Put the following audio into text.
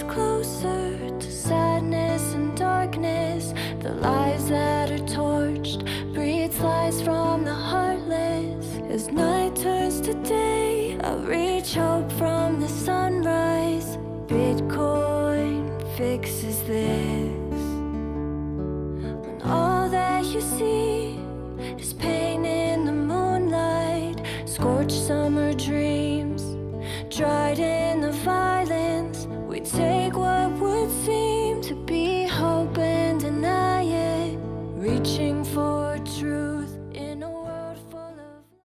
us closer to sadness and darkness. The lives that are torched breeds lies from the heartless. As night turns to day, I'll reach hope from the sunrise. Bitcoin fixes this. When all that you see is pain in the moonlight, scorched summer dreams, dried in the violence, we take